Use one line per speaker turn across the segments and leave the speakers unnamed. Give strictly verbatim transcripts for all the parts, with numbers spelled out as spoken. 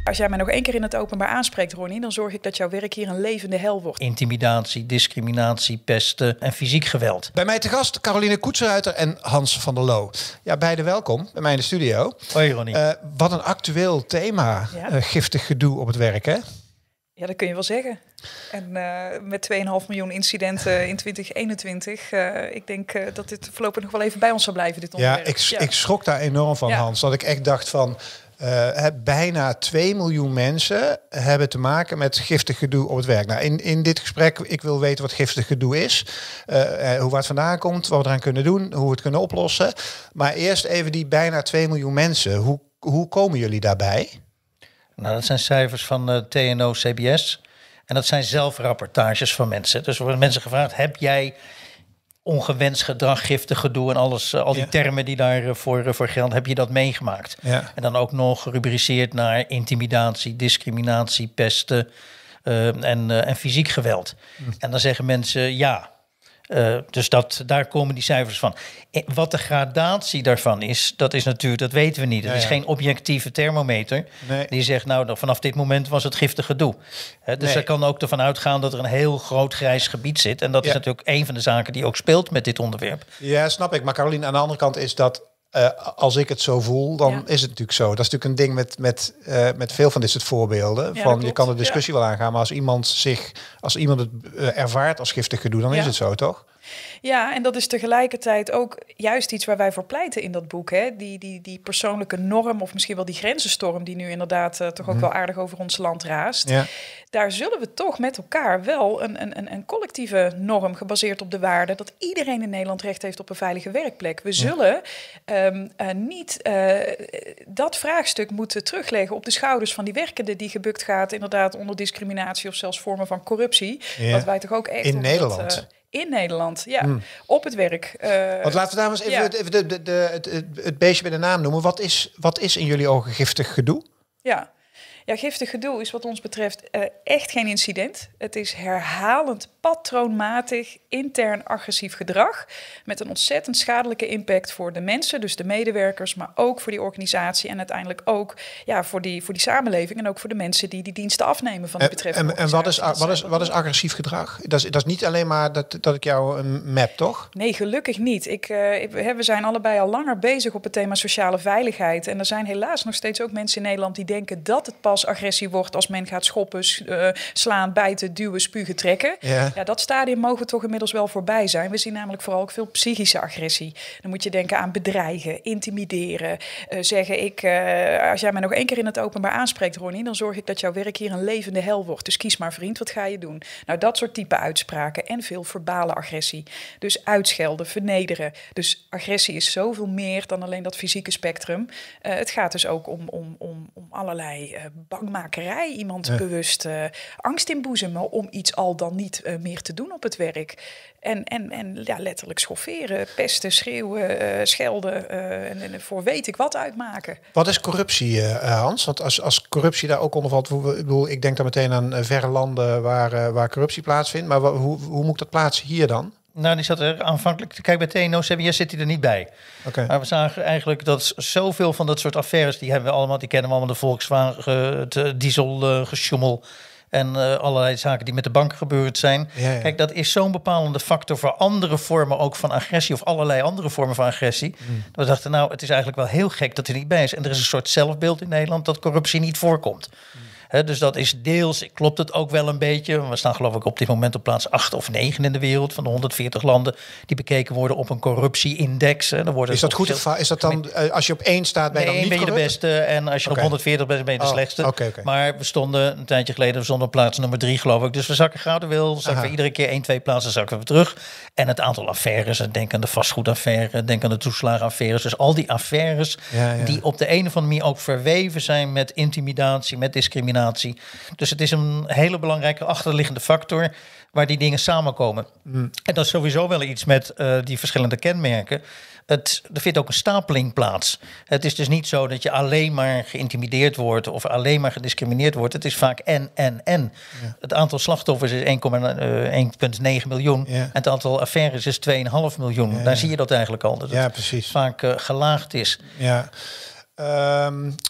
Als jij mij nog één keer in het openbaar aanspreekt, Ronnie, dan zorg ik dat jouw werk hier een levende hel wordt.
Intimidatie, discriminatie, pesten en fysiek geweld.
Bij mij te gast Caroline Koetsenruiter en Hans van der Loo. Ja, beide welkom bij mij in de studio.
Hoi Ronnie.
Uh, wat een actueel thema, ja. uh, giftig gedoe op het werk, hè?
Ja, dat kun je wel zeggen. En uh, met twee komma vijf miljoen incidenten in twintig eenentwintig... Uh, ik denk uh, dat dit voorlopig nog wel even bij ons zal blijven, dit onderwerp.
Ja, ik, ja. ik schrok daar enorm van, ja. Hans. Dat ik echt dacht van... Uh, bijna twee miljoen mensen hebben te maken met giftig gedoe op het werk. Nou, in, in dit gesprek, ik wil weten wat giftig gedoe is. Uh, uh, hoe waar het vandaan komt, wat we eraan kunnen doen, hoe we het kunnen oplossen. Maar eerst even die bijna twee miljoen mensen. Hoe, hoe komen jullie daarbij?
Nou, dat zijn cijfers van uh, T N O C B S. En dat zijn zelfrapportages van mensen. Dus er worden mensen gevraagd, heb jij ongewenst gedrag, giftig gedoe en alles, uh, al die ja. termen die daarvoor uh, voor gelden, heb je dat meegemaakt? Ja. En dan ook nog gerubriceerd naar intimidatie, discriminatie, pesten uh, en, uh, en fysiek geweld. Hm. En dan zeggen mensen ja. Uh, dus dat, daar komen die cijfers van. Wat de gradatie daarvan is, dat is natuurlijk, dat weten we niet. Het ja, ja. is geen objectieve thermometer nee. die zegt, nou, vanaf dit moment was het giftig gedoe. He, dus nee. er kan ook ervan uitgaan dat er een heel groot grijs gebied zit. En dat ja. is natuurlijk een van de zaken die ook speelt met dit onderwerp.
Ja, snap ik. Maar Caroline, aan de andere kant is dat, Uh, als ik het zo voel, dan ja. is het natuurlijk zo. Dat is natuurlijk een ding met, met, uh, met veel van dit soort voorbeelden. Ja, van, je kan de discussie ja. wel aangaan, maar als iemand zich, als iemand het uh, ervaart als giftig gedoe, dan ja. is het zo, toch?
Ja, en dat is tegelijkertijd ook juist iets waar wij voor pleiten in dat boek. Hè? Die, die, die persoonlijke norm, of misschien wel die grenzenstorm die nu inderdaad uh, toch ook hmm. wel aardig over ons land raast. Ja. Daar zullen we toch met elkaar wel een, een, een collectieve norm gebaseerd op de waarde dat iedereen in Nederland recht heeft op een veilige werkplek. We zullen ja. um, uh, niet uh, dat vraagstuk moeten terugleggen op de schouders van die werkende die gebukt gaat inderdaad onder discriminatie of zelfs vormen van corruptie.
Ja.
Wat wij toch ook echt
in Nederland.
Dat, uh, In Nederland, ja. Mm. Op het werk. Uh,
Want laten we daar eens even, ja. even de, de, de, het, het beestje bij de naam noemen. Wat is, wat is in jullie ogen giftig gedoe?
Ja. Ja, giftig gedoe is wat ons betreft uh, echt geen incident. Het is herhalend, patroonmatig, intern agressief gedrag met een ontzettend schadelijke impact voor de mensen, dus de medewerkers, maar ook voor die organisatie en uiteindelijk ook ja, voor, die, voor die samenleving en ook voor de mensen die die diensten afnemen van de betreffende
En, en wat, is, wat, is, wat is agressief gedrag? Dat is, dat is niet alleen maar dat, dat ik jou een map, toch?
Nee, gelukkig niet. Ik, uh, ik, we zijn allebei al langer bezig op het thema sociale veiligheid en er zijn helaas nog steeds ook mensen in Nederland die denken dat het pas agressie wordt als men gaat schoppen, uh, slaan, bijten, duwen, spugen, trekken. Ja. Ja, dat stadium mogen we toch inmiddels wel voorbij zijn. We zien namelijk vooral ook veel psychische agressie. Dan moet je denken aan bedreigen, intimideren. Uh, zeggen ik, uh, als jij mij nog één keer in het openbaar aanspreekt, Ronnie, dan zorg ik dat jouw werk hier een levende hel wordt. Dus kies maar vriend, wat ga je doen? Nou, dat soort type uitspraken en veel verbale agressie. Dus uitschelden, vernederen. Dus agressie is zoveel meer dan alleen dat fysieke spectrum. Uh, het gaat dus ook om, om, om, om allerlei uh, bangmakerij. Iemand ja. bewust uh, angst inboezemen om iets al dan niet uh, meer te doen op het werk. En, en, en ja, letterlijk schofferen, pesten, schreeuwen, uh, schelden uh, en, en voor weet ik wat uitmaken.
Wat is corruptie, uh, Hans? Want als, als corruptie daar ook onder valt, ik bedoel, ik denk dan meteen aan uh, verre landen waar, uh, waar corruptie plaatsvindt. Maar hoe, hoe moet ik dat plaatsen hier dan?
Nou, die zat er aanvankelijk... Kijk, bij T N O C B S zit hij er niet bij. Okay. Maar we zagen eigenlijk dat zoveel van dat soort affaires, die hebben we allemaal, die kennen we allemaal, de Volkswagen, het diesel uh, gesjoemel en uh, allerlei zaken die met de banken gebeurd zijn. Ja, ja. Kijk, dat is zo'n bepalende factor voor andere vormen ook van agressie of allerlei andere vormen van agressie. Mm. We dachten, nou, het is eigenlijk wel heel gek dat hij niet bij is. En er is een soort zelfbeeld in Nederland dat corruptie niet voorkomt. Mm. He, dus dat is deels, klopt het ook wel een beetje. We staan geloof ik op dit moment op plaats acht of negen in de wereld van de honderdveertig landen die bekeken worden op een corruptieindex. He, dan worden
is dat goed of is dat dan, als je op één staat, ben je nee, dan niet
ben je de beste en als je okay. op honderdveertig bent, ben je de oh, slechtste. Okay, okay. Maar we stonden een tijdje geleden, we stonden op plaats nummer drie geloof ik. Dus we zakken gradueel, zakken we iedere keer één, twee plaatsen zakken we terug. En het aantal affaires, denk aan de vastgoedaffaire, denk aan de toeslagenaffaires. Dus al die affaires ja, ja. die op de een of andere manier ook verweven zijn met intimidatie, met discriminatie. Dus het is een hele belangrijke achterliggende factor waar die dingen samenkomen. Mm. En dat is sowieso wel iets met uh, die verschillende kenmerken. Het, er vindt ook een stapeling plaats. Het is dus niet zo dat je alleen maar geïntimideerd wordt of alleen maar gediscrimineerd wordt. Het is vaak en, en, en. Ja. Het aantal slachtoffers is één komma negen miljoen. Ja. En het aantal affaires is twee komma vijf miljoen. Ja, Daar ja. zie je dat eigenlijk al. Dat
ja,
het
precies.
vaak uh, gelaagd is.
Ja. Um...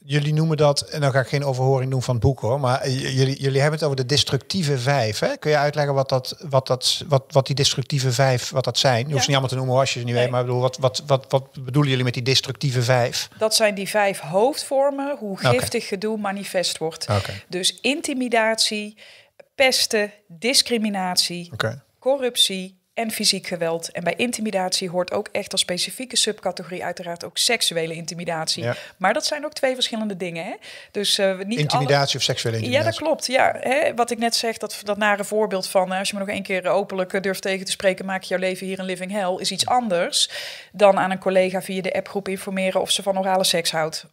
jullie noemen dat, en dan ga ik geen overhoring doen van het boek hoor, maar jullie, jullie hebben het over de destructieve vijf. Hè? Kun je uitleggen wat, dat, wat, dat, wat, wat die destructieve vijf, wat dat zijn? Je hoeft ze niet allemaal te noemen als je ze niet nee. weet, maar bedoel, wat, wat, wat, wat bedoelen jullie met die destructieve vijf?
Dat zijn die vijf hoofdvormen, hoe giftig okay. gedoe manifest wordt. Okay. Dus intimidatie, pesten, discriminatie, okay. corruptie en fysiek geweld. En bij intimidatie hoort ook echt als specifieke subcategorie uiteraard ook seksuele intimidatie. Ja. Maar dat zijn ook twee verschillende dingen. Hè? Dus, uh, niet
intimidatie
alle...
of seksuele intimidatie?
Ja, dat klopt. Ja, hè? Wat ik net zeg, dat, dat nare voorbeeld van... Uh, als je me nog één keer openlijk durft tegen te spreken... maak je jouw leven hier een living hell, is iets anders... dan aan een collega via de appgroep informeren... of ze van orale seks houdt.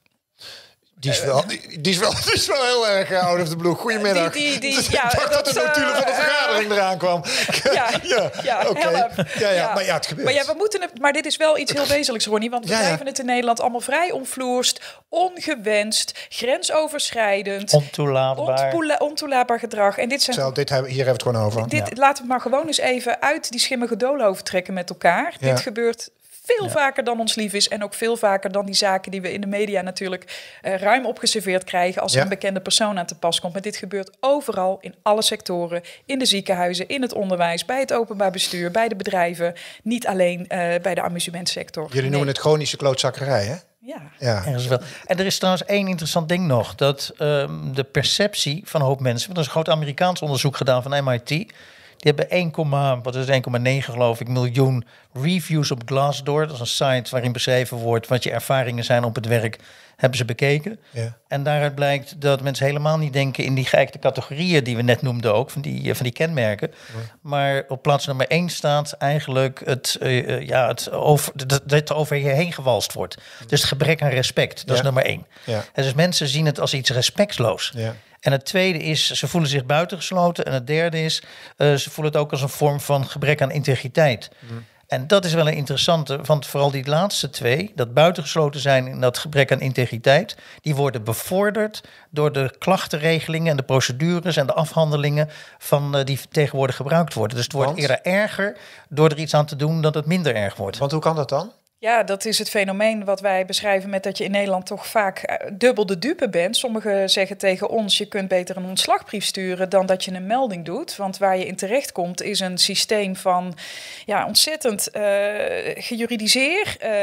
Die is, wel, die, die, is wel, die is wel heel erg uh, out of the blue. Goedemiddag. Die, die, die, ja, dat, dat de notulen uh, van de vergadering uh, eraan kwam. Ja, ja, ja, okay. ja, ja, ja, maar ja, het gebeurt.
Maar, ja, we moeten het, maar dit is wel iets heel wezenlijks, Ronnie. Want we ja, blijven ja. het in Nederland allemaal vrij onvloerst, ongewenst, grensoverschrijdend.
Ontoelaatbaar.
Ontpoela, ontoelaatbaar gedrag. En dit zijn,
Zo, dit hebben, hier hebben we het gewoon over.
Dit,
ja.
Laten we maar gewoon eens even uit die schimmige doolhoven trekken met elkaar. Ja. Dit gebeurt... Veel ja. vaker dan ons lief is en ook veel vaker dan die zaken die we in de media natuurlijk uh, ruim opgeserveerd krijgen als ja. een bekende persoon aan te pas komt. Maar dit gebeurt overal, in alle sectoren, in de ziekenhuizen, in het onderwijs, bij het openbaar bestuur, bij de bedrijven, niet alleen uh, bij de amusementsector.
Jullie noemen nee. het chronische klootzakkerij, hè?
Ja.
ja. En er is trouwens één interessant ding nog, dat um, de perceptie van een hoop mensen, want er is een groot Amerikaans onderzoek gedaan van M I T. Die hebben één, wat is één komma negen geloof ik miljoen reviews op Glassdoor. Dat is een site waarin beschreven wordt wat je ervaringen zijn op het werk. Hebben ze bekeken. Ja. En daaruit blijkt dat mensen helemaal niet denken in die geëikte categorieën die we net noemden ook, van die, van die kenmerken. Ja. Maar op plaats nummer één staat eigenlijk het, uh, ja, het over, dat het over je heen gewalst wordt. Ja. Dus het gebrek aan respect, dat ja. is nummer één. Ja. En dus mensen zien het als iets respectloos. Ja. En het tweede is, ze voelen zich buitengesloten. En het derde is, uh, ze voelen het ook als een vorm van gebrek aan integriteit. Mm. En dat is wel een interessante, want vooral die laatste twee, dat buitengesloten zijn en dat gebrek aan integriteit, die worden bevorderd door de klachtenregelingen en de procedures en de afhandelingen van uh, die tegenwoordig gebruikt worden. Dus het wordt want? eerder erger door er iets aan te doen dat het minder erg wordt.
Want hoe kan dat dan?
Ja, dat is het fenomeen wat wij beschrijven met dat je in Nederland toch vaak dubbel de dupe bent. Sommigen zeggen tegen ons, je kunt beter een ontslagbrief sturen dan dat je een melding doet. Want waar je in terecht komt is een systeem van ja, ontzettend uh, gejuridiseerd, uh,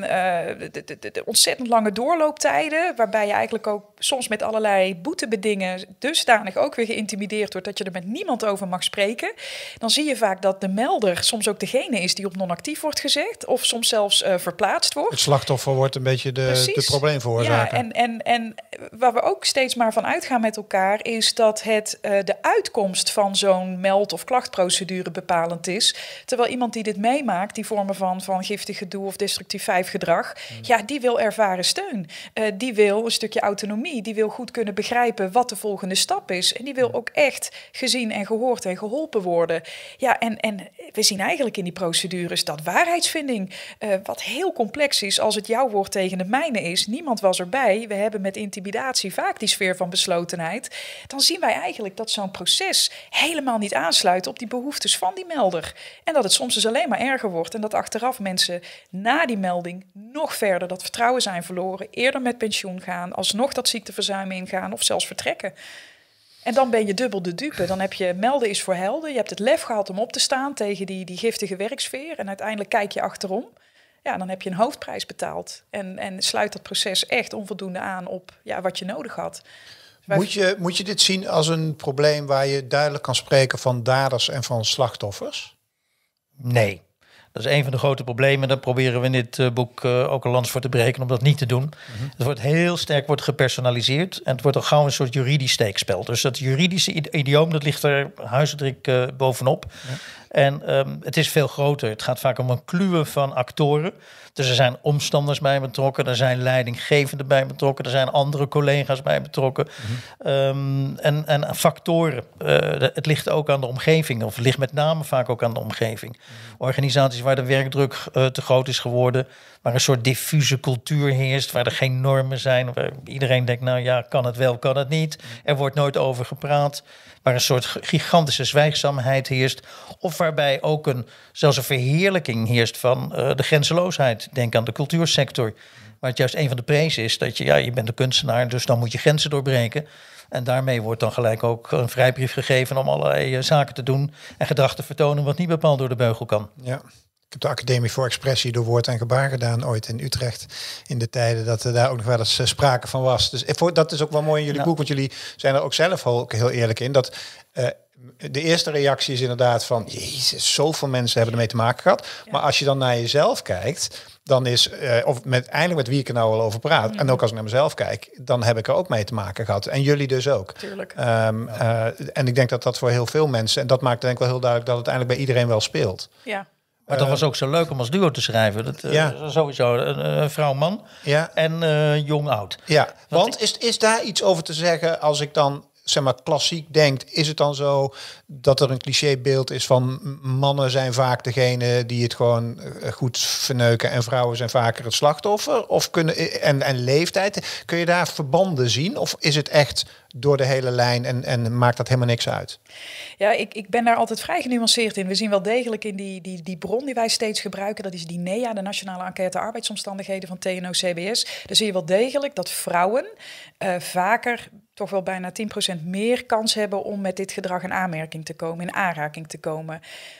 de, de, de, de ontzettend lange doorlooptijden, waarbij je eigenlijk ook soms met allerlei boetebedingen dusdanig ook weer geïntimideerd wordt dat je er met niemand over mag spreken. Dan zie je vaak dat de melder soms ook degene is die op non-actief wordt gezet of soms zelfs uh, verplaatst wordt. Het
slachtoffer wordt een beetje de, de probleemveroorzaker.
Ja, en, en, en waar we ook steeds maar van uitgaan met elkaar is dat het uh, de uitkomst van zo'n meld- of klachtprocedure bepalend is. Terwijl iemand die dit meemaakt, die vormen van, van giftig gedoe of destructief vijfgedrag, hmm. ja, die wil ervaren steun. Uh, die wil een stukje autonomie. Die wil goed kunnen begrijpen wat de volgende stap is. En die wil ook echt gezien en gehoord en geholpen worden. Ja, en, en we zien eigenlijk in die procedures dat waarheidsvinding, uh, wat heel complex is als het jouw woord tegen het mijne is. Niemand was erbij. We hebben met intimidatie vaak die sfeer van beslotenheid. Dan zien wij eigenlijk dat zo'n proces helemaal niet aansluit op die behoeftes van die melder. En dat het soms dus alleen maar erger wordt. En dat achteraf mensen na die melding nog verder dat vertrouwen zijn verloren. Eerder met pensioen gaan, alsnog dat ziekteverzuim ingaan of zelfs vertrekken. En dan ben je dubbel de dupe. Dan heb je melden is voor helden. Je hebt het lef gehad om op te staan tegen die, die giftige werksfeer. En uiteindelijk kijk je achterom. Ja, dan heb je een hoofdprijs betaald. En, en sluit dat proces echt onvoldoende aan op ja, wat je nodig had.
Wij... Moet je, moet je dit zien als een probleem waar je duidelijk kan spreken van daders en van slachtoffers?
Nee. Dat is een van de grote problemen. Daar proberen we in dit uh, boek uh, ook een lans voor te breken om dat niet te doen. Mm-hmm. Het wordt heel sterk wordt gepersonaliseerd. En het wordt al gauw een soort juridisch steekspel. Dus dat juridische idioom, dat ligt er huisdruk uh, bovenop. Ja. En um, het is veel groter. Het gaat vaak om een kluwe van actoren. Dus er zijn omstanders bij betrokken. Er zijn leidinggevenden bij betrokken. Er zijn andere collega's bij betrokken. Mm-hmm. Um, en, en factoren. Uh, de, het ligt ook aan de omgeving. Of het ligt met name vaak ook aan de omgeving. Mm-hmm. Organisaties waar de werkdruk uh, te groot is geworden. Waar een soort diffuse cultuur heerst. Waar er geen normen zijn. Waar iedereen denkt, nou ja, kan het wel, kan het niet. Er wordt nooit over gepraat. Waar een soort gigantische zwijgzaamheid heerst. Of waarbij ook een, zelfs een verheerlijking heerst van uh, de grenzeloosheid. Denk aan de cultuursector. Maar het juist een van de prezen is dat je, ja, je bent een kunstenaar, dus dan moet je grenzen doorbreken. En daarmee wordt dan gelijk ook een vrijbrief gegeven om allerlei uh, zaken te doen en gedrag te vertonen wat niet bepaald door de beugel kan.
Ja. Ik heb de Academie voor Expressie door Woord en Gebaar gedaan ooit in Utrecht. In de tijden dat er daar ook nog wel eens uh, sprake van was. Dus voor, dat is ook wel mooi in jullie ja. boek, want jullie zijn er ook zelf ook heel eerlijk in. Dat uh, de eerste reactie is inderdaad van, jezus, zoveel mensen hebben ermee te maken gehad. Ja. Maar als je dan naar jezelf kijkt, dan is, uh, of met eindelijk met wie ik er nou al over praat, mm. en ook als ik naar mezelf kijk, dan heb ik er ook mee te maken gehad. En jullie dus ook.
Tuurlijk.
Um, uh, en ik denk dat dat voor heel veel mensen, en dat maakt denk ik wel heel duidelijk dat het eigenlijk bij iedereen wel speelt.
Ja.
Maar dat was ook zo leuk om als duo te schrijven. Dat, uh, ja. Sowieso een uh, vrouw-man ja. en uh, jong-oud.
Ja, want is, is daar iets over te zeggen als ik dan, zeg maar, klassiek denk, is het dan zo dat er een clichébeeld is van mannen zijn vaak degene die het gewoon goed verneuken en vrouwen zijn vaker het slachtoffer? Of kunnen, en, en leeftijd, kun je daar verbanden zien? Of is het echt door de hele lijn en, en maakt dat helemaal niks uit?
Ja, ik, ik ben daar altijd vrij genuanceerd in. We zien wel degelijk in die, die, die bron die wij steeds gebruiken, dat is die N E A, de Nationale Enquête Arbeidsomstandigheden van T N O C B S. Daar zie je wel degelijk dat vrouwen uh, vaker toch wel bijna tien procent meer kans hebben om met dit gedrag in aanmerking te komen, in aanraking te komen.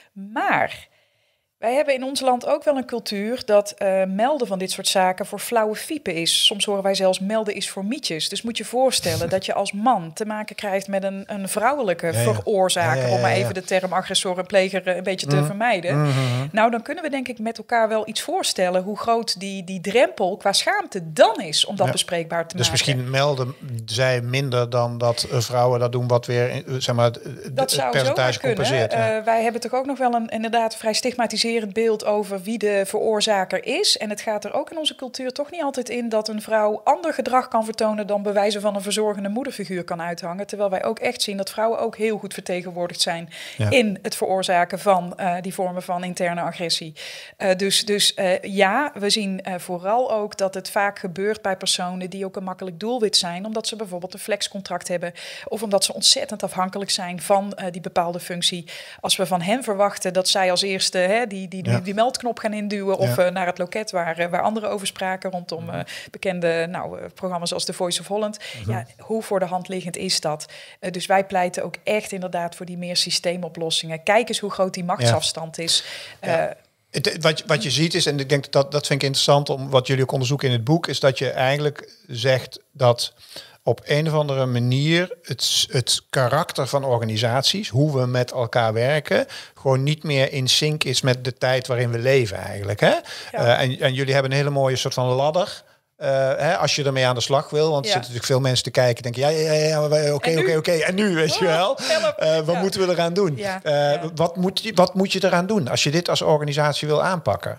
Maar wij hebben in ons land ook wel een cultuur dat uh, melden van dit soort zaken voor flauwe fiepen is. Soms horen wij zelfs melden is voor mietjes. Dus moet je voorstellen dat je als man te maken krijgt met een, een vrouwelijke ja, ja. veroorzaker, ja, ja, ja, ja. om maar even de term agressor en pleger een beetje te mm. vermijden. Mm-hmm. Nou, dan kunnen we denk ik met elkaar wel iets voorstellen hoe groot die, die drempel qua schaamte dan is om dat ja. bespreekbaar te
dus
maken.
Dus misschien melden zij minder dan dat uh, vrouwen dat doen, wat weer, zeg maar,
dat
het percentage compenseert. Ja.
Uh, wij hebben toch ook nog wel een inderdaad vrij stigmatiserend beeld over wie de veroorzaker is. En het gaat er ook in onze cultuur toch niet altijd in dat een vrouw ander gedrag kan vertonen dan bij wijze van een verzorgende moederfiguur kan uithangen. Terwijl wij ook echt zien dat vrouwen ook heel goed vertegenwoordigd zijn ja. in het veroorzaken van uh, die vormen van interne agressie. Uh, dus dus uh, ja, we zien uh, vooral ook dat het vaak gebeurt bij personen die ook een makkelijk doelwit zijn, omdat ze bijvoorbeeld een flexcontract hebben of omdat ze ontzettend afhankelijk zijn van uh, die bepaalde functie. Als we van hen verwachten dat zij als eerste hè, die Die, die, ja. die meldknop gaan induwen of ja. uh, naar het loket waar, uh, waar anderen over spraken rondom uh, bekende nou, uh, programma's als The Voice of Holland. Uh-huh. Ja, hoe voor de hand liggend is dat? Uh, dus wij pleiten ook echt inderdaad voor die meer systeemoplossingen. Kijk eens hoe groot die machtsafstand ja. is. Uh, ja.
Het, wat, wat je ziet is, en ik denk dat dat vind ik interessant om wat jullie ook onderzoeken in het boek, is dat je eigenlijk zegt dat op een of andere manier het, het karakter van organisaties, hoe we met elkaar werken, gewoon niet meer in sync is met de tijd waarin we leven eigenlijk. Hè? Ja. Uh, en, en jullie hebben een hele mooie soort van ladder. Uh, hè, als je ermee aan de slag wil, want er ja. zitten natuurlijk veel mensen te kijken, denken ja, ja, ja, ja oké, oké, oké. En nu, weet oh, je wel, uh, wat ja. moeten we eraan doen? Ja. Uh, ja. Wat, moet je, wat moet je eraan doen als je dit als organisatie wil aanpakken?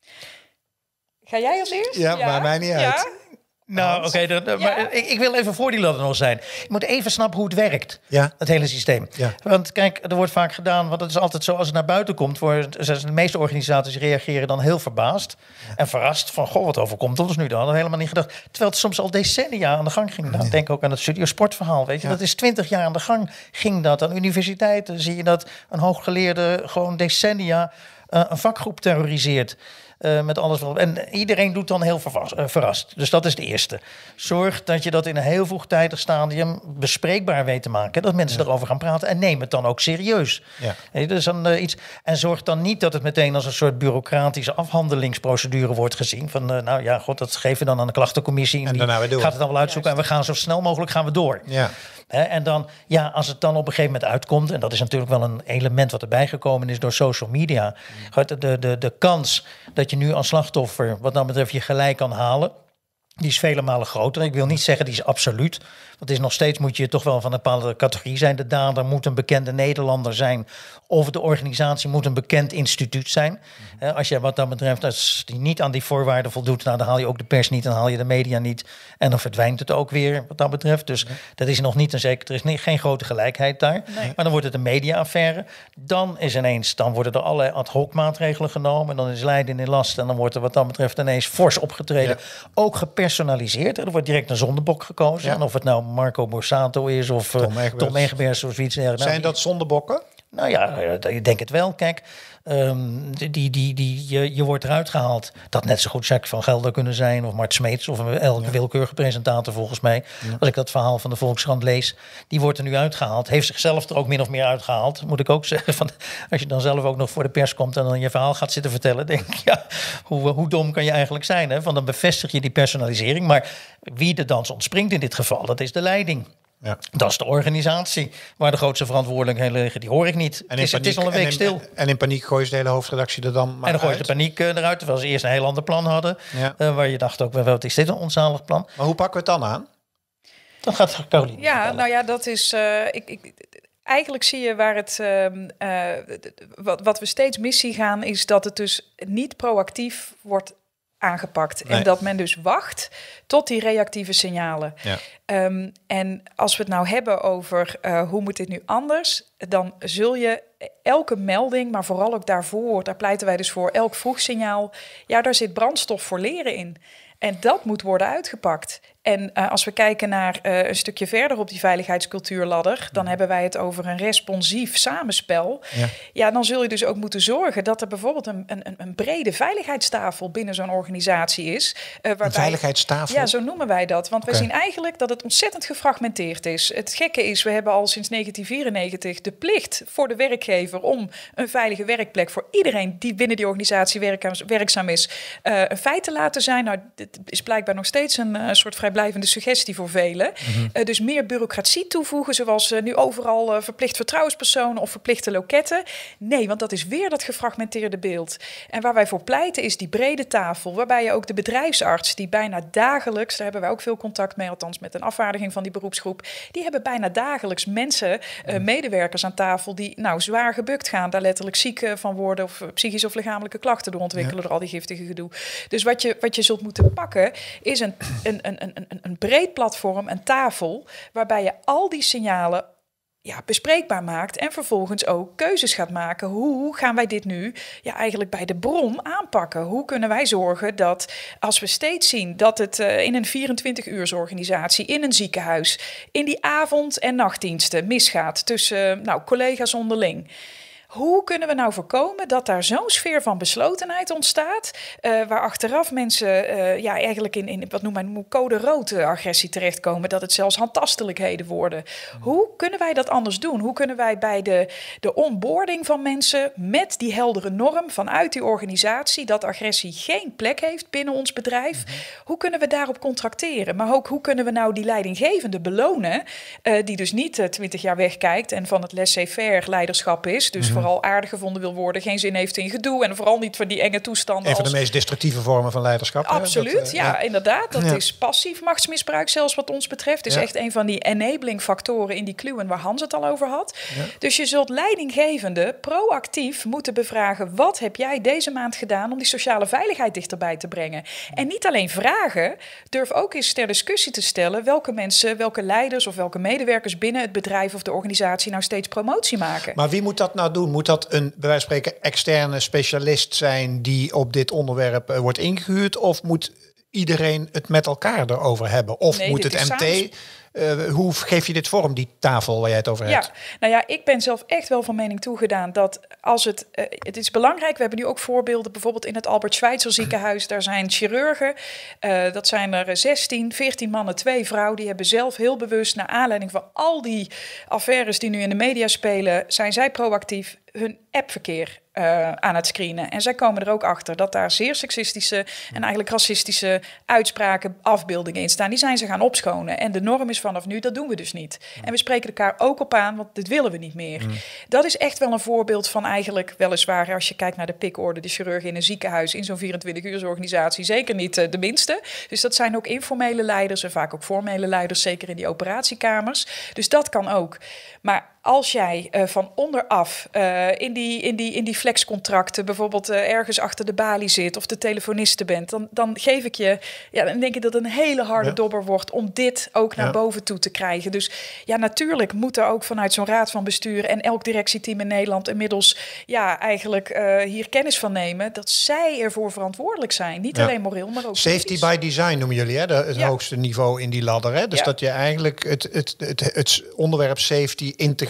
Ga jij als eerst?
Ja, ja. maar mij niet uit. Ja.
Nou, oké, okay, ja. maar ik, ik wil even voor die ladder nog zijn. Je moet even snappen hoe het werkt, ja. het hele systeem. Ja. Want kijk, er wordt vaak gedaan, want het is altijd zo, als het naar buiten komt, voor de meeste organisaties reageren dan heel verbaasd ja. en verrast van, goh, wat overkomt ons nu dan? Dat hadden we helemaal niet gedacht. Terwijl het soms al decennia aan de gang ging. Nou, nee. Denk ook aan het studiosportverhaal, weet je. Ja. Dat is twintig jaar aan de gang ging dat. Aan universiteiten zie je dat een hooggeleerde gewoon decennia uh, een vakgroep terroriseert. Uh, met alles wat, en iedereen doet dan heel vervast, uh, verrast. Dus dat is de eerste. Zorg dat je dat in een heel vroegtijdig stadium bespreekbaar weet te maken. Dat mensen ja. erover gaan praten. En neem het dan ook serieus. Ja. Hey, dus dan, uh, iets, en zorg dan niet dat het meteen als een soort bureaucratische afhandelingsprocedure wordt gezien. Van uh, nou ja, god, dat geven we dan aan de klachtencommissie. En die gaat het dan wel uitzoeken. Juist. En we gaan zo snel mogelijk gaan we door. Ja. He, en dan, ja, als het dan op een gegeven moment uitkomt, en dat is natuurlijk wel een element wat erbij gekomen is door social media, mm. de, de, de, de kans dat je nu als slachtoffer, wat dan betreft, je gelijk kan halen, die is vele malen groter. Ik wil niet zeggen die is absoluut. Want het is nog steeds, moet je toch wel van een bepaalde categorie zijn. De dader moet een bekende Nederlander zijn. Of de organisatie moet een bekend instituut zijn. Mm-hmm. Als je wat dat betreft, als die niet aan die voorwaarden voldoet, nou, dan haal je ook de pers niet, dan haal je de media niet. En dan verdwijnt het ook weer wat dat betreft. Dus nee. dat is nog niet een zeker. Er is niet, geen grote gelijkheid daar. Nee. Maar dan wordt het een media-affaire. Dan is ineens, dan worden er allerlei ad hoc maatregelen genomen. En dan is lijden in last. En dan wordt er wat dat betreft ineens fors opgetreden. Ja. Ook gepersonaliseerd. Er wordt direct een zondebok gekozen. Ja. En of het nou Marco Borsato is of uh, Tom Egbers of zoiets.
Zijn nou, dat zondebokken?
Nou ja, ik denk het wel. Kijk, um, die, die, die, je, je wordt eruit gehaald. Dat net zo goed Jacques van Gelder kunnen zijn... of Mart Smeets of elke ja. willekeurige presentator volgens mij. Ja. Als ik dat verhaal van de Volkskrant lees... die wordt er nu uitgehaald. Heeft zichzelf er ook min of meer uitgehaald. Moet ik ook zeggen. Van, als je dan zelf ook nog voor de pers komt... en dan je verhaal gaat zitten vertellen... denk ik, ja, hoe, hoe dom kan je eigenlijk zijn? Hè? Van dan bevestig je die personalisering. Maar wie de dans ontspringt in dit geval... dat is de leiding. Ja. Dat is de organisatie waar de grootste verantwoordelijkheden liggen. Die hoor ik niet. Het is, paniek, het is al een week
en in,
stil.
En in paniek gooi je de hele hoofdredactie er dan maar
En dan gooi je
uit.
de paniek uh, eruit, terwijl ze eerst een heel ander plan hadden. Ja. Uh, waar je dacht ook, wat is dit een onzalig plan?
Maar hoe pakken we het dan aan?
Dan gaat Caroline
Ja,
vertellen.
nou ja, dat is... Uh, ik, ik, Eigenlijk zie je waar het, uh, uh, wat, wat we steeds mis zien gaan, is dat het dus niet proactief wordt aangepakt. Nee. En dat men dus wacht tot die reactieve signalen. Ja. Um, en als we het nou hebben over uh, hoe moet dit nu anders, dan zul je elke melding, maar vooral ook daarvoor, daar pleiten wij dus voor, elk vroegsignaal, ja, daar zit brandstof voor leren in. En dat moet worden uitgepakt. En uh, als we kijken naar uh, een stukje verder op die veiligheidscultuurladder, dan hebben wij het over een responsief samenspel. Ja, ja dan zul je dus ook moeten zorgen dat er bijvoorbeeld een, een, een brede veiligheidstafel binnen zo'n organisatie is. Uh, waarbij,
een veiligheidstafel?
Ja, zo noemen wij dat. Want okay. we zien eigenlijk dat het ontzettend gefragmenteerd is. Het gekke is, we hebben al sinds negentien vierennegentig de plicht voor de werkgever om een veilige werkplek voor iedereen die binnen die organisatie werk, werkzaam is, uh, een feit te laten zijn. Nou, dit is blijkbaar nog steeds een uh, soort vrij blijvende suggestie voor velen. Mm-hmm. Uh, dus meer bureaucratie toevoegen, zoals uh, nu overal uh, verplicht vertrouwenspersonen of verplichte loketten. Nee, want dat is weer dat gefragmenteerde beeld. En waar wij voor pleiten is die brede tafel, waarbij je ook de bedrijfsarts, die bijna dagelijks, daar hebben wij ook veel contact mee, althans met een afvaardiging van die beroepsgroep, die hebben bijna dagelijks mensen, uh, medewerkers aan tafel, die nou zwaar gebukt gaan, daar letterlijk ziek van worden of psychische of lichamelijke klachten door ontwikkelen, ja. door al die giftige gedoe. Dus wat je, wat je zult moeten pakken, is een, een, een, een, een, een breed platform, een tafel, waarbij je al die signalen ja, bespreekbaar maakt en vervolgens ook keuzes gaat maken. Hoe gaan wij dit nu ja, eigenlijk bij de bron aanpakken? Hoe kunnen wij zorgen dat als we steeds zien dat het uh, in een vierentwintig-uursorganisatie, in een ziekenhuis, in die avond- en nachtdiensten misgaat tussen uh, nou, collega's onderling. Hoe kunnen we nou voorkomen dat daar zo'n sfeer van beslotenheid ontstaat, uh, waar achteraf mensen uh, ja, eigenlijk in, in wat noem maar code rood agressie terechtkomen, dat het zelfs handtastelijkheden worden. Mm. Hoe kunnen wij dat anders doen? Hoe kunnen wij bij de, de onboarding van mensen met die heldere norm vanuit die organisatie, dat agressie geen plek heeft binnen ons bedrijf, mm-hmm. hoe kunnen we daarop contracteren? Maar ook hoe kunnen we nou die leidinggevende belonen, uh, die dus niet uh, twintig jaar wegkijkt en van het laissez-faire leiderschap is, dus mm-hmm. vooral aardig gevonden wil worden, geen zin heeft in gedoe en vooral niet voor die enge toestanden.
Een van
als...
de meest destructieve vormen van leiderschap.
Absoluut, dat, uh, ja, ja, inderdaad. Dat
ja.
is passief machtsmisbruik zelfs wat ons betreft. Het is ja. echt een van die enabling factoren in die kluwen waar Hans het al over had. Ja. Dus je zult leidinggevende proactief moeten bevragen, wat heb jij deze maand gedaan om die sociale veiligheid dichterbij te brengen? En niet alleen vragen, durf ook eens ter discussie te stellen welke mensen, welke leiders of welke medewerkers binnen het bedrijf of de organisatie nou steeds promotie maken.
Maar wie moet dat nou doen? Moet dat een, bij wijze van spreken, externe specialist zijn die op dit onderwerp uh, wordt ingehuurd? Of moet iedereen het met elkaar erover hebben? Of nee, moet het M T... Samen... Uh, hoe geef je dit vorm, die tafel waar jij het over hebt?
Ja, nou ja, ik ben zelf echt wel van mening toegedaan dat als het... Uh, het is belangrijk, we hebben nu ook voorbeelden, bijvoorbeeld in het Albert Schweitzer ziekenhuis, daar zijn chirurgen, uh, dat zijn er zestien, veertien mannen, twee vrouwen, die hebben zelf heel bewust, naar aanleiding van al die affaires die nu in de media spelen, zijn zij proactief hun appverkeer uh, aan het screenen. En zij komen er ook achter dat daar zeer seksistische en eigenlijk racistische uitspraken, afbeeldingen in staan. Die zijn ze gaan opschonen. En de norm is vanaf nu, dat doen we dus niet. En we spreken elkaar ook op aan, want dit willen we niet meer. Mm. Dat is echt wel een voorbeeld van eigenlijk, weliswaar, als je kijkt naar de pikorde, de chirurg in een ziekenhuis, in zo'n vierentwintig-uursorganisatie, zeker niet uh, de minste. Dus dat zijn ook informele leiders en vaak ook formele leiders, zeker in die operatiekamers. Dus dat kan ook. Maar als jij uh, van onderaf uh, in die, in die, in die flexcontracten bijvoorbeeld uh, ergens achter de balie zit of de telefoniste bent, dan, dan geef ik je, ja, dan denk ik dat het een hele harde ja. dobber wordt om dit ook naar ja. boven toe te krijgen. Dus ja, natuurlijk moet er ook vanuit zo'n raad van bestuur en elk directieteam in Nederland inmiddels ja, eigenlijk uh, hier kennis van nemen dat zij ervoor verantwoordelijk zijn. Niet ja. alleen moreel, maar ook
safety
kritisch.
By design noemen jullie, hè? De, het ja. hoogste niveau in die ladder. Hè? Dus
ja.
dat je eigenlijk het, het, het, het onderwerp safety integraal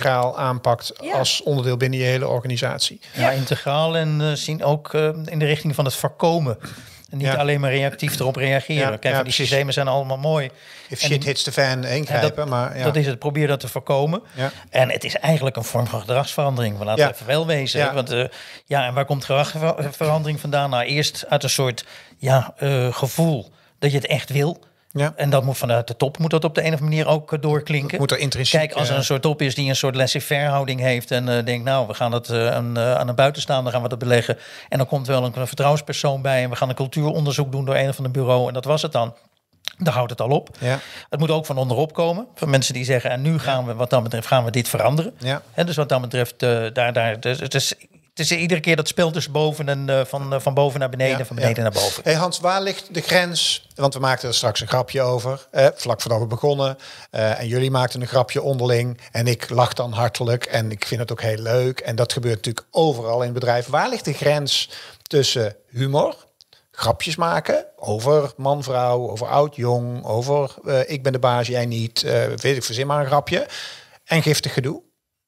integraal aanpakt ja. als onderdeel binnen je hele organisatie.
Ja, ja integraal en uh, zien ook uh, in de richting van het voorkomen. En niet ja. alleen maar reactief erop reageren. Ja, Kijk, ja, die systemen zijn allemaal mooi.
If shit hits the fan, ingrijpen.
Dat,
maar, ja.
dat is het, probeer dat te voorkomen. Ja. En het is eigenlijk een vorm van gedragsverandering. We laten ja. even wel wezen. Ja. Want, uh, ja, en waar komt gedragsverandering vandaan? Nou, eerst uit een soort ja, uh, gevoel dat je het echt wil. Ja. En dat moet vanuit de top moet dat op de een of andere manier ook doorklinken.
Dat moet er intrinsiek.
Kijk, als er een soort top is die een soort laissez-faire houding heeft en uh, denkt, nou, we gaan het uh, aan, uh, aan een buitenstaander gaan we dat beleggen. En dan komt wel een, een vertrouwenspersoon bij en we gaan een cultuuronderzoek doen door een of ander bureau. En dat was het dan. Daar houdt het al op. Ja. Het moet ook van onderop komen. Van mensen die zeggen, en nu gaan we, wat dat betreft, gaan we dit veranderen. Ja. En dus wat dat betreft, uh, daar, daar, dus, het is... Het is iedere keer dat speelt dus boven en uh, van, uh, van boven naar beneden, ja, van beneden ja. naar boven.
Hey Hans, waar ligt de grens? Want we maakten er straks een grapje over, eh, vlak voordat we begonnen. Uh, en jullie maakten een grapje onderling. En ik lach dan hartelijk en ik vind het ook heel leuk. En dat gebeurt natuurlijk overal in het bedrijf. Waar ligt de grens tussen humor, grapjes maken over man-vrouw, over oud-jong, over uh, ik ben de baas, jij niet, uh, weet ik, verzin maar een grapje, en giftig gedoe?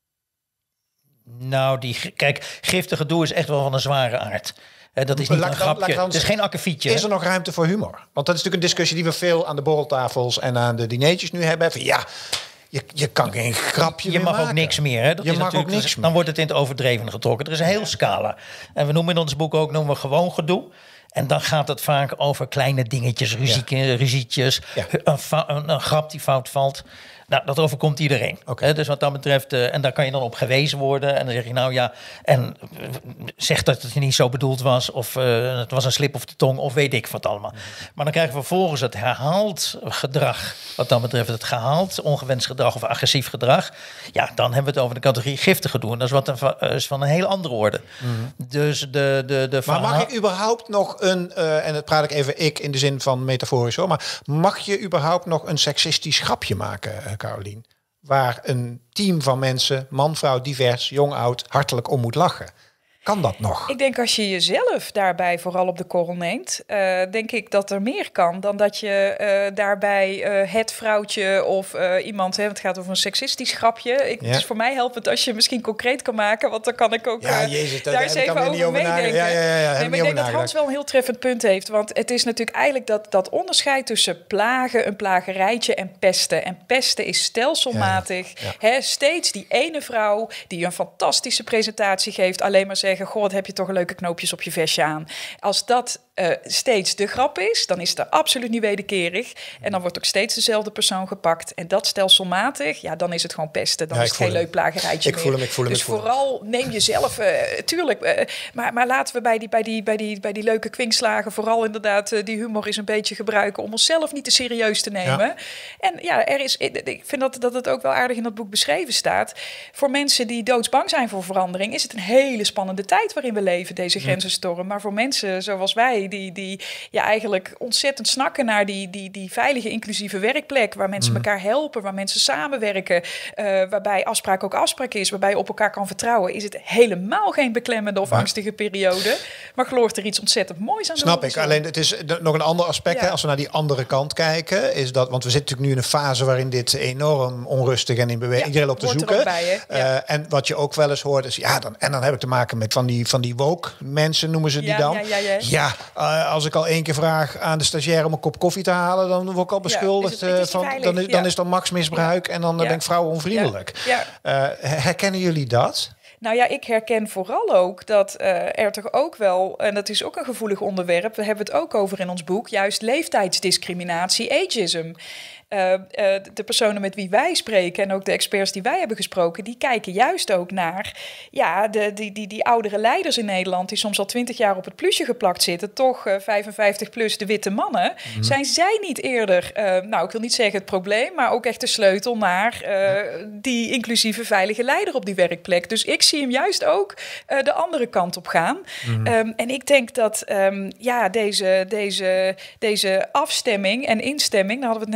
Nou, die, kijk, giftig gedoe is echt wel van een zware aard. He, dat is niet laat, een grapje. Het is geen akkefietje.
Is er nog ruimte voor humor? Want dat is natuurlijk een discussie die we veel aan de borreltafels en aan de dineetjes nu hebben. Van, ja, je, je kan geen grapje
Je
meer
mag
maken.
ook niks meer. Hè? Dat
je
is
mag ook niks
meer. Dan wordt het in het overdreven getrokken. Er is een heel scala. En we noemen in ons boek ook noemen we gewoon gedoe. En dan gaat het vaak over kleine dingetjes, ruzieke, ja. ruzietjes, ja. Een, een, een grap die fout valt. Nou, dat overkomt iedereen. Okay. Dus wat dat betreft, uh, en daar kan je dan op gewezen worden. En dan zeg je nou ja, en uh, zeg dat het niet zo bedoeld was. Of uh, het was een slip of de tong, of weet ik wat allemaal. Mm-hmm. Maar dan krijgen we vervolgens het herhaald gedrag. Wat dat betreft het gehaald ongewenst gedrag of agressief gedrag. Ja, dan hebben we het over de categorie giftig gedoe. En dat is, wat een, uh, is van een hele andere orde. Mm-hmm. Dus de, de, de
maar mag ik überhaupt nog een, uh, en dat praat ik even ik in de zin van metaforisch hoor. Maar mag je überhaupt nog een seksistisch grapje maken, Carolien? Waar een team van mensen, man, vrouw, divers, jong, oud, hartelijk om moet lachen. Kan dat nog?
Ik denk als je jezelf daarbij vooral op de korrel neemt, uh, denk ik dat er meer kan dan dat je uh, daarbij uh, het vrouwtje of uh, iemand, hè, het gaat over een seksistisch grapje. Ik, ja. Het is voor mij helpend als je misschien concreet kan maken, want dan kan ik ook
ja,
uh,
Jezus,
daar eens even over, over meedenken. Ja, ja, ja, ja, nee, maar ik denk dat Hans wel een heel treffend punt heeft, want het is natuurlijk eigenlijk dat, dat onderscheid tussen plagen, een plagerijtje en pesten. En pesten is stelselmatig. Ja, ja. Hè, steeds die ene vrouw die een fantastische presentatie geeft, alleen maar zeggen, goh, wat heb je toch een leuke knoopjes op je vestje aan. Als dat uh, steeds de grap is, dan is het absoluut niet wederkerig. En dan wordt ook steeds dezelfde persoon gepakt. En dat stelselmatig, ja, dan is het gewoon pesten. Dan ja, is het geen leuk plagerijtje
ik
meer.
Voel hem, ik voel hem,
dus
ik voel
vooral
hem.
neem jezelf, uh, tuurlijk, uh, maar, maar laten we bij die, bij, die, bij, die, bij die leuke kwinkslagen vooral inderdaad uh, die humor eens een beetje gebruiken om onszelf niet te serieus te nemen. Ja. En ja, er is, ik vind dat, dat het ook wel aardig in dat boek beschreven staat. Voor mensen die doodsbang zijn voor verandering, is het een hele spannende tijd waarin we leven, deze grenzenstorm. Maar voor mensen zoals wij, die, die ja, eigenlijk ontzettend snakken naar die, die, die veilige, inclusieve werkplek, waar mensen mm. elkaar helpen, waar mensen samenwerken, uh, waarbij afspraak ook afspraak is, waarbij je op elkaar kan vertrouwen, is het helemaal geen beklemmende of maar, angstige periode. Maar geloof er iets ontzettend moois aan.
Snap ik. Alleen het is nog een ander aspect. Ja. Hè, als we naar die andere kant kijken, is dat, want we zitten natuurlijk nu in een fase waarin dit enorm onrustig en in beweging, ja, iedereen op te zoeken. Bij, ja. uh, en wat je ook wel eens hoort is, ja, dan, en dan heb ik te maken met van die, van die woke mensen, noemen ze die ja, dan. Ja, ja, ja. ja uh, als ik al één keer vraag aan de stagiair om een kop koffie te halen, dan word ik al beschuldigd. Ja, is het, is van, dan, is, dan ja. is dat machtsmisbruik ja. en dan ja. denk ik vrouwen onvriendelijk. Ja. Ja. Uh, herkennen jullie dat?
Nou ja, ik herken vooral ook dat uh, er toch ook wel, en dat is ook een gevoelig onderwerp, we hebben het ook over in ons boek, juist leeftijdsdiscriminatie, ageism. Uh, uh, de personen met wie wij spreken en ook de experts die wij hebben gesproken, die kijken juist ook naar ja, de, die, die, die oudere leiders in Nederland die soms al twintig jaar op het plusje geplakt zitten, toch uh, vijfenvijftig plus de witte mannen. Mm-hmm. Zijn zij niet eerder, uh, nou ik wil niet zeggen het probleem, maar ook echt de sleutel naar uh, die inclusieve veilige leider op die werkplek. Dus ik zie hem juist ook uh, de andere kant op gaan. Mm-hmm. Um, en ik denk dat um, ja, deze, deze, deze afstemming en instemming, daar hadden we het net ook al even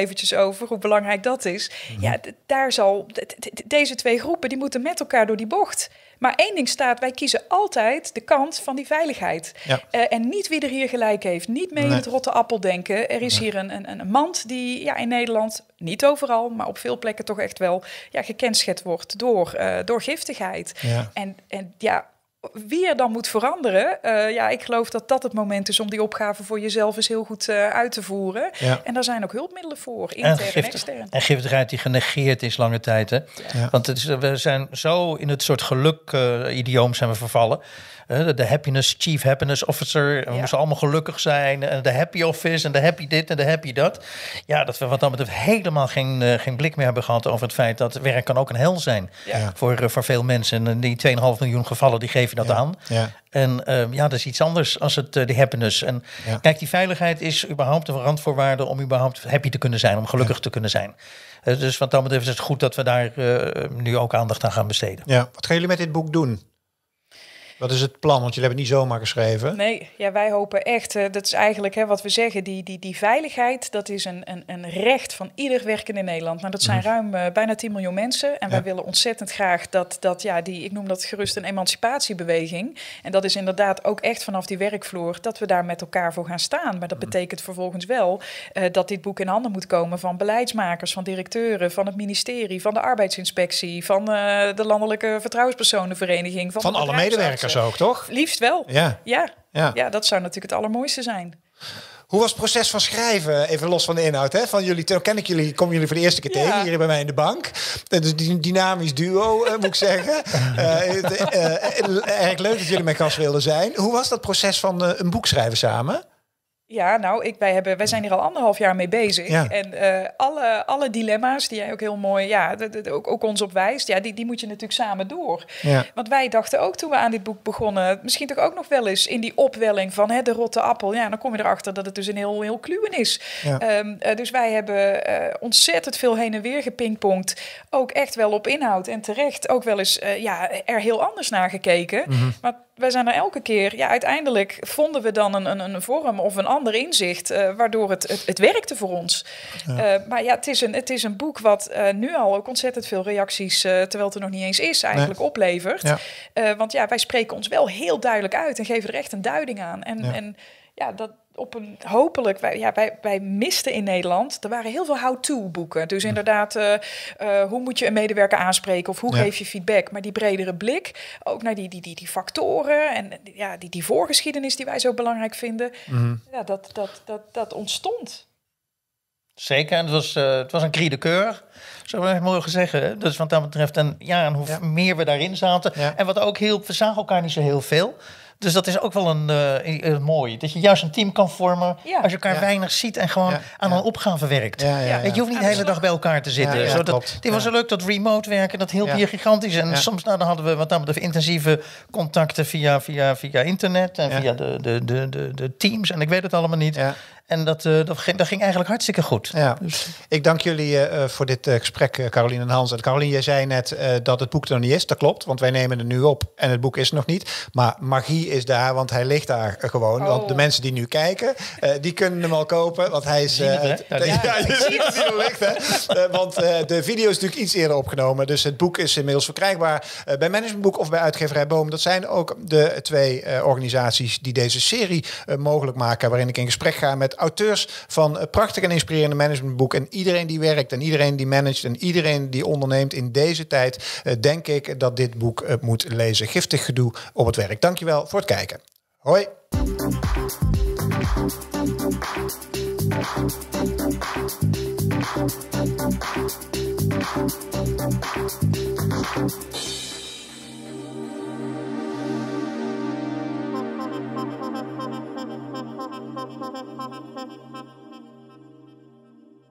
eventjes over, hoe belangrijk dat is. Mm-hmm. Ja, d- daar zal... D- d- deze twee groepen, die moeten met elkaar door die bocht. Maar één ding staat, wij kiezen altijd de kant van die veiligheid. Ja. Uh, en niet wie er hier gelijk heeft. Niet mee nee. in het rotte appel denken. Er is nee. hier een, een, een mand die ja, in Nederland, niet overal, maar op veel plekken toch echt wel ja, gekenschet wordt door, uh, door giftigheid. Ja. En, en ja... Wie er dan moet veranderen, uh, ja, ik geloof dat dat het moment is om die opgave voor jezelf eens heel goed uh, uit te voeren. Ja. En daar zijn ook hulpmiddelen voor, intern en, en extern.
En giftigheid die genegeerd is lange tijd. Hè? Ja. Want het is, we zijn zo in het soort geluk-idioom uh, zijn we vervallen. Uh, de happiness, chief happiness officer. We ja. moesten allemaal gelukkig zijn. En de happy office en de happy dit en de happy dat. Ja, dat we wat dan betreft helemaal geen, uh, geen blik meer hebben gehad over het feit dat werk kan ook een hel zijn. Ja. Voor, uh, voor veel mensen. En die twee komma vijf miljoen gevallen, die geven dat ja. aan. Ja. En uh, ja, dat is iets anders als het uh, die happiness. En ja. kijk, die veiligheid is überhaupt een randvoorwaarde om überhaupt happy te kunnen zijn, om gelukkig ja. te kunnen zijn. Uh, dus wat dat betreft is het goed dat we daar uh, nu ook aandacht aan gaan besteden.
Ja. Wat gaan jullie met dit boek doen? Wat is het plan? Want jullie hebben het niet zomaar geschreven.
Nee, ja, wij hopen echt, uh, dat is eigenlijk hè, wat we zeggen, die, die, die veiligheid, dat is een, een, een recht van ieder werkende in Nederland. Nou, dat zijn mm. ruim uh, bijna tien miljoen mensen. En ja. wij willen ontzettend graag dat, dat ja, die, ik noem dat gerust een emancipatiebeweging. En dat is inderdaad ook echt vanaf die werkvloer, dat we daar met elkaar voor gaan staan. Maar dat mm. betekent vervolgens wel uh, dat dit boek in handen moet komen van beleidsmakers, van directeuren, van het ministerie, van de arbeidsinspectie, van uh, de Landelijke Vertrouwenspersonenvereniging. Van,
van alle medewerkers ook, toch?
Liefst wel.
Ja.
Ja. Ja. ja, dat zou natuurlijk het allermooiste zijn.
Hoe was het proces van schrijven, even los van de inhoud, hè? Van jullie, toen ken ik jullie, kom jullie voor de eerste keer ja. tegen hier bij mij in de bank. Dus een dynamisch duo, uh, moet ik zeggen. uh, uh, erg leuk dat jullie mijn gast wilden zijn. Hoe was dat proces van uh, een boek schrijven samen?
Ja, nou, ik, wij, hebben, wij zijn hier al anderhalf jaar mee bezig. Ja. En uh, alle, alle dilemma's die jij ook heel mooi, ja, de, de, ook, ook ons op wijst, ja, die, die moet je natuurlijk samen door. Ja. Want wij dachten ook toen we aan dit boek begonnen, misschien toch ook nog wel eens in die opwelling van hè, de rotte appel. Ja, dan kom je erachter dat het dus een heel, heel kluwen is. Ja. Um, uh, dus wij hebben uh, ontzettend veel heen en weer gepingpongd. Ook echt wel op inhoud en terecht ook wel eens uh, ja, er heel anders naar gekeken. Mm-hmm. Maar wij zijn er elke keer, ja, uiteindelijk vonden we dan een, een, een vorm of een ander inzicht, uh, waardoor het, het, het werkte voor ons. Ja. Uh, maar ja, het is, een, het is een boek wat uh, nu al ook ontzettend veel reacties, uh, terwijl het er nog niet eens is, eigenlijk nee. oplevert. Ja. Uh, want ja, wij spreken ons wel heel duidelijk uit en geven er echt een duiding aan. En ja, en, ja dat op een hopelijk, wij, ja, wij, wij misten in Nederland, er waren heel veel how-to boeken. Dus inderdaad, uh, uh, hoe moet je een medewerker aanspreken of hoe ja. geef je feedback? Maar die bredere blik, ook naar die, die, die, die factoren en ja, die, die voorgeschiedenis die wij zo belangrijk vinden, mm-hmm. ja, dat, dat, dat, dat ontstond.
Zeker, en het was, uh, het was een cri de coeur, zou we mogen zeggen. Dus wat dat betreft, en ja, en hoe ja. meer we daarin zaten. Ja. En wat ook heel, we zagen elkaar niet zo heel veel. Dus dat is ook wel een uh, uh, mooi. Dat je juist een team kan vormen ja. als je elkaar ja. weinig ziet en gewoon ja. aan ja. een opgave werkt. Ja, ja, ja. Je hoeft niet de hele dag bij elkaar te zitten. Ja, ja, Zodat, dit was zo leuk, dat remote werken, dat hielp ja. hier gigantisch. En ja. soms nou, dan hadden we wat dan betreft intensieve contacten via, via, via internet en ja. via de, de, de, de, de teams. En ik weet het allemaal niet. Ja. En dat, uh, dat, ging, dat ging eigenlijk hartstikke goed.
Ja. Dus. Ik dank jullie uh, voor dit uh, gesprek, uh, Carolien en Hans. En Carolien, jij zei net uh, dat het boek er nog niet is. Dat klopt, want wij nemen het nu op en het boek is er nog niet. Maar magie is daar, want hij ligt daar uh, gewoon. Oh. Want de mensen die nu kijken, uh, die kunnen hem al kopen. Want hij is... Uh, het, ja, ja, ja, je ziet dat hij er ligt, hè? Uh, want uh, de video is natuurlijk iets eerder opgenomen. Dus het boek is inmiddels verkrijgbaar uh, bij Managementboek of bij uitgeverij Boom. Dat zijn ook de twee uh, organisaties die deze serie uh, mogelijk maken. Waarin ik in gesprek ga met auteurs van prachtig en inspirerende managementboek. En iedereen die werkt en iedereen die managt en iedereen die onderneemt in deze tijd, uh, denk ik dat dit boek uh, moet lezen. Giftig gedoe op het werk. Dankjewel voor het kijken. Hoi.